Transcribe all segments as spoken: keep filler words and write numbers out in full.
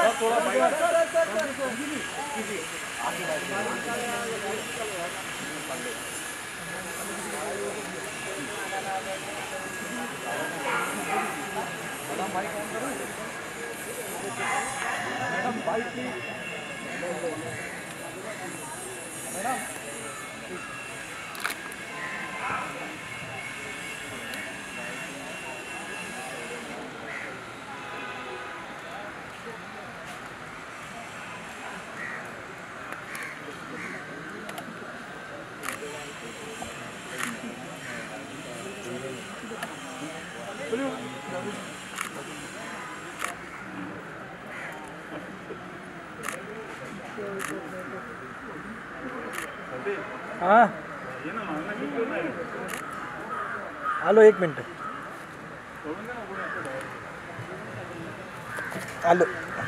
हाँ हेलो एक minute hello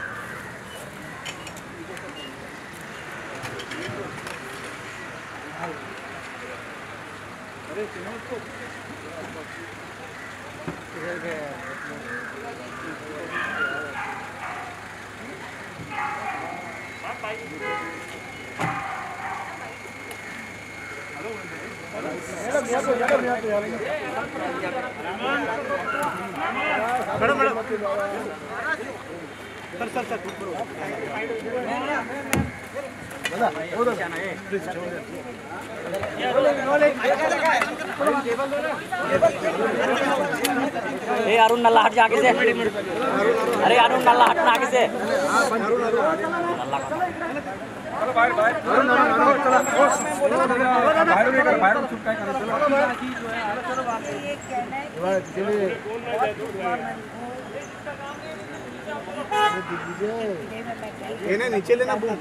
madam madam sir sir sir ए अरुण नल्ला हट जा आगे से। अरे अरुण नल्ला हटना आगे से। बाहर बाहर नीचे लेना बूम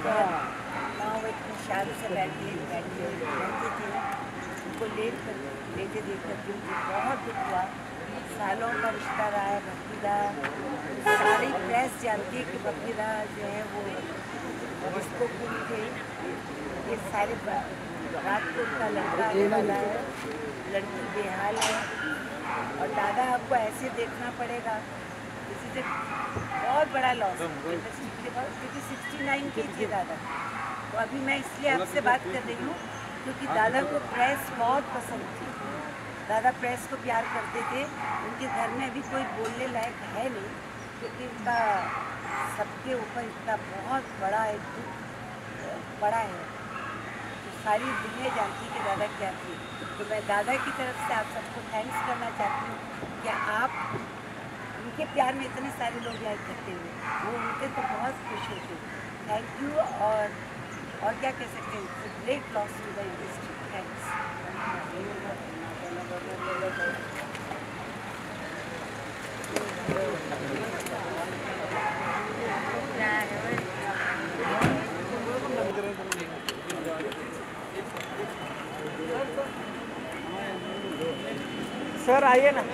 से बैठी बैठी रहती थी उनको लेट कर लेटे देख करके मुझे बहुत दुख हुआ। सालों का रिश्ता रहा है। भक्तिदा सारी प्रेस जानती है कि भक्तिदा जो है वो इसको पूरी थे। ये सारे रात को उनका लड़का आने वाला है, लड़की बेहाल है और दादा आपको ऐसे देखना पड़ेगा। इसी से बहुत बड़ा लॉस इंडस्ट्री के पास, क्योंकि सिक्सटी नाइन की थी दादा। तो अभी मैं इसलिए आपसे बात कर रही हूँ क्योंकि दादा को प्रेस बहुत पसंद थी। दादा प्रेस को प्यार करते थे। उनके घर में अभी कोई बोलने लायक है नहीं क्योंकि उनका सबके ऊपर इतना बहुत बड़ा एक दुख बड़ा है। तो सारी दुनिया जानती है कि दादा क्या थी। तो मैं दादा की तरफ से आप सबको थैंक्स करना चाहती हूँ कि आप उनके प्यार में इतने सारे लोग यहाँ इकट्ठे हुए, वो उनके तो बहुत खुश होते। Thank you. और और क्या कह सकते हैं, great loss to the industry. Thanks. Sir आइए ना।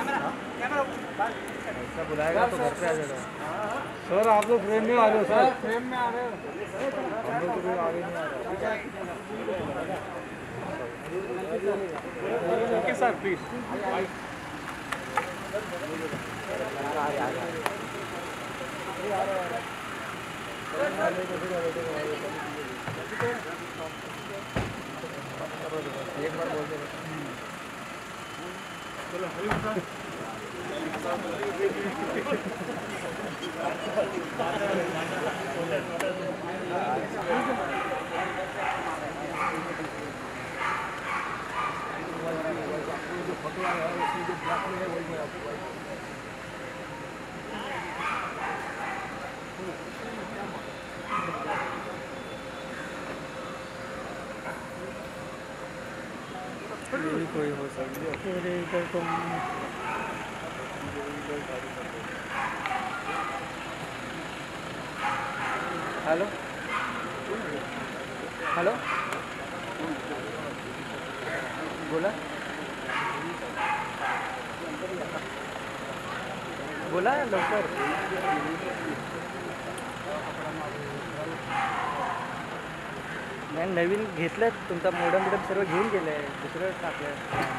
ऐसा बुलाएगा तो घर पे आ जाएगा। सर आप लोग फ्रेम में आ रहे हो। सर फ्रेम में आ रहे हो। हम लोग तो कोई आगे नहीं आ रहा। Okay sir please. एक बार बोल दे। चलो कोई हो सकती है। हेलो हेलो बोला बोला लवकर। नाही नवीन घेतलं तुमचा मॉडर्न बिडम सर्व घेऊन गेले, दुसरं टाकलं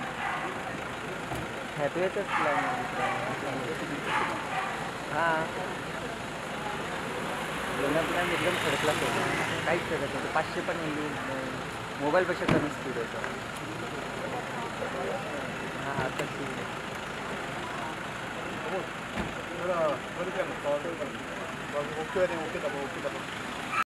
हॅथवेचंच प्लॅन हां दोन्ही प्लॅन एकदम थर्ड क्लास होतं काहीच करत नव्हतं पाचशे पण मोबाईलपेक्षा कमी स्पीड होतं हां हां तर ठीक आहे ओके ओके